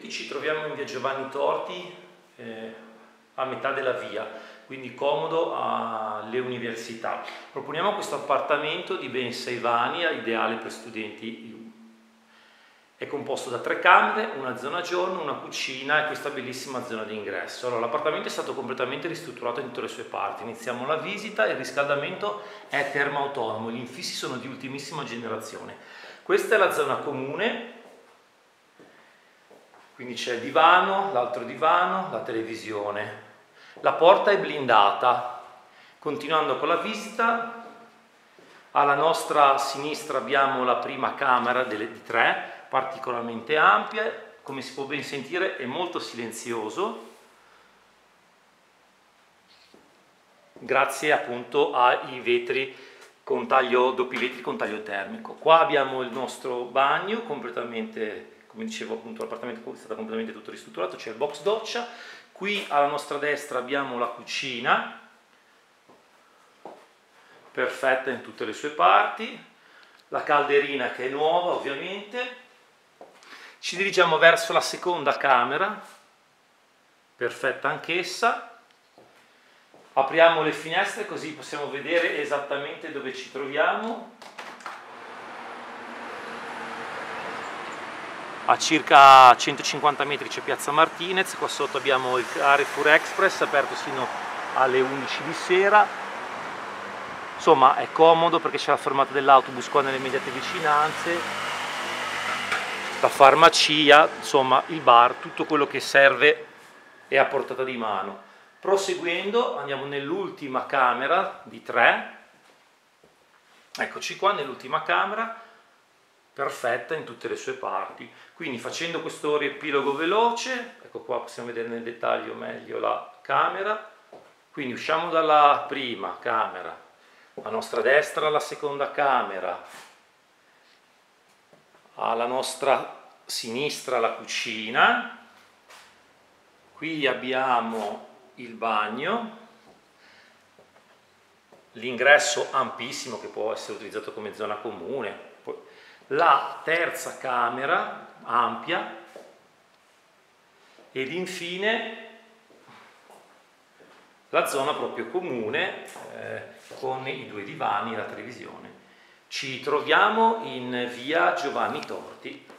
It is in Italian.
studenti, ci troviamo in via Giovanni Torti, a metà della via, quindi comodo alle università. Proponiamo questo appartamento di ben 6 vani, ideale per studenti. È composto da 3 camere, una zona giorno, una cucina e questa bellissima zona di ingresso. Allora, l'appartamento è stato completamente ristrutturato in tutte le sue parti. Iniziamo la visita, il riscaldamento è termoautonomo, gli infissi sono di ultimissima generazione. Questa è la zona comune, quindi c'è il divano, l'altro divano, la televisione. La porta è blindata. Continuando con la visita, alla nostra sinistra abbiamo la prima camera di 3, particolarmente ampia, come si può ben sentire è molto silenzioso, grazie appunto ai vetri con taglio, doppi vetri con taglio termico. Qua abbiamo il nostro bagno completamente, come dicevo appunto l'appartamento è stato completamente tutto ristrutturato, c'è il box doccia. Qui alla nostra destra abbiamo la cucina, perfetta in tutte le sue parti, la calderina che è nuova ovviamente. Ci dirigiamo verso la seconda camera, perfetta anch'essa. Apriamo le finestre così possiamo vedere esattamente dove ci troviamo. A circa 150 metri c'è Piazza Martinez, qua sotto abbiamo il Carrefour Express aperto fino alle 11 di sera. Insomma è comodo perché c'è la fermata dell'autobus qua nelle immediate vicinanze, la farmacia, insomma il bar, tutto quello che serve è a portata di mano. Proseguendo andiamo nell'ultima camera di 3, eccoci qua nell'ultima camera, perfetta in tutte le sue parti. Quindi facendo questo riepilogo veloce, ecco qua possiamo vedere nel dettaglio meglio la camera. Quindi usciamo dalla prima camera, a nostra destra la seconda camera, alla nostra sinistra la cucina, qui abbiamo il bagno, l'ingresso ampissimo che può essere utilizzato come zona comune, la terza camera ampia ed infine la zona proprio comune con i 2 divani e la televisione. Ci troviamo in via Giovanni Torti.